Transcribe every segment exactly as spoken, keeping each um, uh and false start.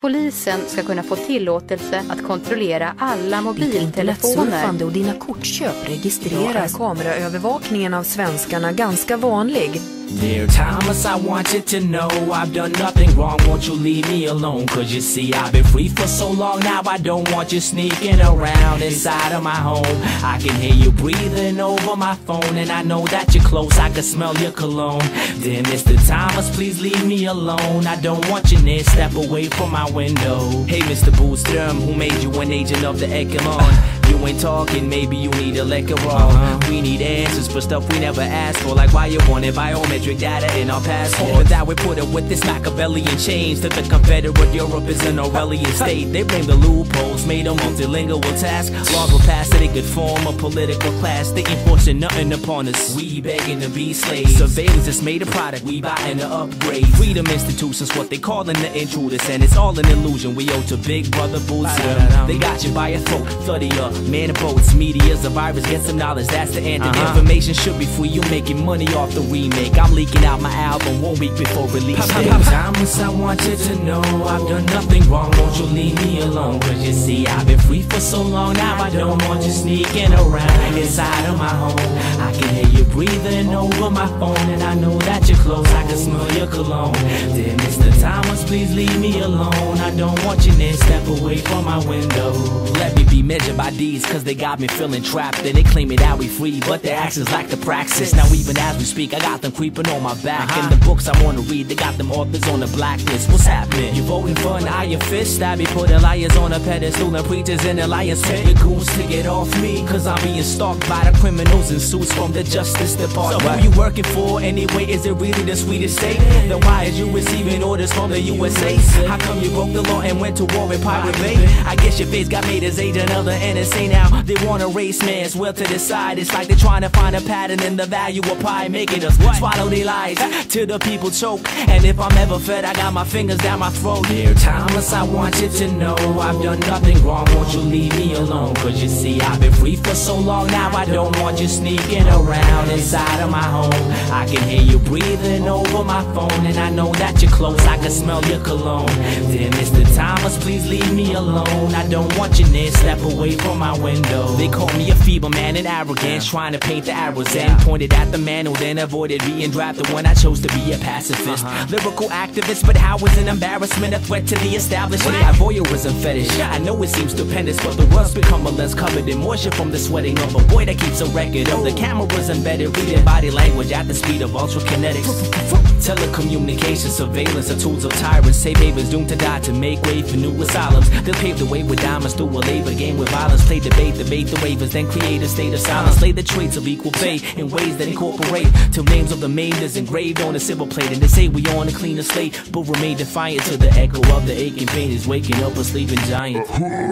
Polisen ska kunna få tillåtelse att kontrollera alla mobiltelefoner. Internetsurfande och dina kortköp registreras. Är kameraövervakningen av svenskarna ganska vanlig? Dear Thomas, I want you to know I've done nothing wrong, won't you leave me alone? Cause you see I've been free for so long now, I don't want you sneaking around inside of my home. I can hear you breathing over my phone, and I know that you're close, I can smell your cologne. Dear Mister Thomas, please leave me alone, I don't want you near, step away from my window. Hey Mister Boström, who made you an agent of the Echelon? You ain't talking, maybe you need a liquor roll. Uh-huh. We need answers for stuff we never asked for, like why you wanted biometric data in our passport. But that we put it with this Machiavellian change that the Confederate Europe is an Aurelian state. They blame the loopholes, made a multilingual task. Laws were passed so they could form a political class. They ain't forcing nothing upon us, we begging to be slaves. Surveillance just made a product, we buying to upgrade. Freedom institutions, what they calling the intruders, and it's all an illusion we owe to Big Brother Boozem. They got you by your throat, thirty up. Man of boats, media's a virus, get some knowledge, that's the end. Uh-huh. Information should be free, you making money off the remake. I'm leaking out my album one week before release day. Thomas, I want you to know I've done nothing wrong, won't you leave me alone? Cause you see I've been free for so long now, I don't want you sneaking around inside of my home. I can hear you breathing over my phone, and I know that you're close, I can smell your cologne. Dear Mister Thomas, please leave me alone, I don't want you near, step away from my window. Let me be measured by these, cause they got me feeling trapped, and they claim me that we free, but their actions lack the praxis. Now even as we speak, I got them creeping on my back. Uh-huh. And the books I wanna read, they got them authors on the blacklist. What's happening? You voting for an iron fist? I be putting liars on a pedestal and preachers in a lion's pit. Your goons to get off me, cause I'm being stalked by the criminals in suits from the Justice Department. So who you working for anyway? Is it really the sweetest state? Then why is you receiving orders from the U S A? How come you broke the law and went to war in Pirate Bay? I guess your face got made as agent of the N S A now. They want to race man's will to decide. It's like they're trying to find a pattern in the value of pie, making us what? Swallow their lies till the people choke. And if I'm ever fed, I got my fingers down my throat. Dear Thomas, I want you to know I've done nothing wrong, won't you leave me alone? Cause you see I've been free for so long now, I don't want you sneaking around inside of my home. I can hear you breathing over my phone, and I know that you're close, I can smell your cologne. Dear Mister Thomas, please leave me alone, I don't want you near, step away from my window. They call me a feeble man and arrogance, trying to paint the arrows and pointed at the man who then avoided being drafted when I chose to be a pacifist. Uh-huh. Lyrical activist, but how is an embarrassment a threat to the establishment? My voyeurism fetish, I know it seems stupendous, but the world's become a less covered in moisture from the sweating of a boy that keeps a record of the cameras embedded, reading body language at the speed of ultra kinetics. Telecommunication surveillance are tools of tyrants, safe havens doomed to die to make way for new asylums. They'll pave the way with diamonds through a labor game with violence. Play debate, debate the waivers, then create a state of silence. Lay the traits of equal pay in ways that incorporate till names of the maimed is engraved on a silver plate. And they say we on a cleaner slate, but remain defiant to the echo of the aching pain is waking up a sleeping giant.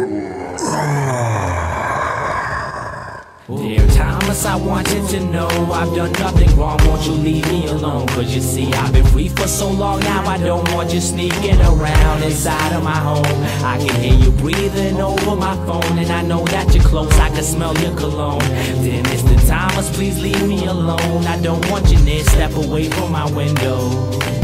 Dear Thomas, I want you to know I've done nothing wrong, won't you leave me alone? Cause you see I've been free for so long now, I don't want you sneaking around inside of my home. I can hear you breathing over my phone, and I know that you're close, I can smell your cologne. Dear Mister Thomas, please leave me alone, I don't want you near, step away from my window.